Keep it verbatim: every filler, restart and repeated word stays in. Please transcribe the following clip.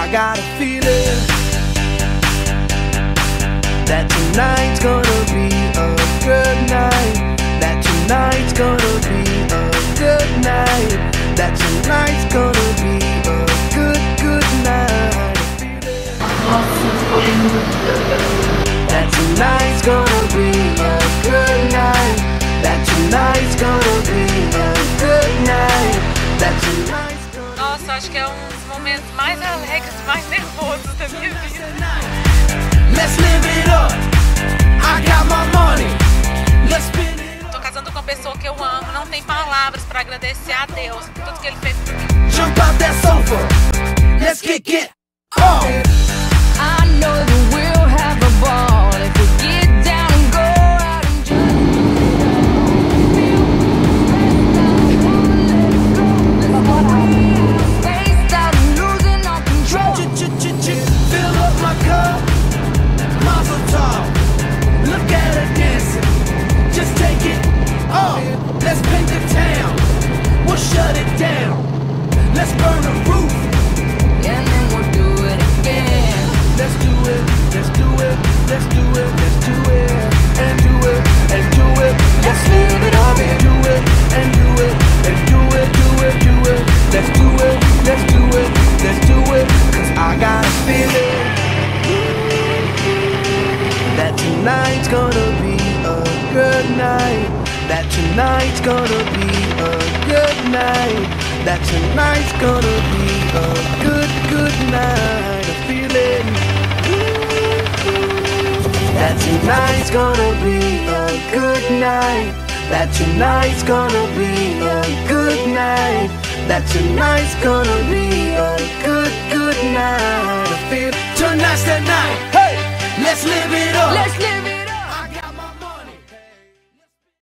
I got a feeling that tonight's gonna be a good night. That tonight's gonna be a good night. That tonight's gonna be a good, good night. That tonight's gonna be a good night. That tonight's gonna be a good night. That tonight's gonna. Nossa, acho que é um dos momentos mais alegres, mais nervosos da minha vida. Let's live it up. I got my money. Let's spend it. Tô casando com uma pessoa que eu amo, não tem palavras pra agradecer a Deus por tudo que ele fez por mim. Jump out that sofa. Let's kick it off. I know that we'll have a ball if we get down and go out and just spaced out and losing our control. Fill up my cup, mazel tov. Look at her dancing, just take it off. Let's paint the town, we'll shut it down. Let's burn the roof, And then we'll do it again. let's do it, let's do it, let's do it, let's do it, and do it, and do it. Let's live it up and do it, and do it, and do it, do it, do it. Let's do it, let's do it, let's do it. Cause I got a feeling that tonight's gonna be a good night. That tonight's gonna be a good night. That tonight's gonna be a good, good night. A feeling that tonight's gonna be a good night. That tonight's gonna be a good night. That tonight's gonna be a good, good night. I feel tonight's the night. Hey, let's live it.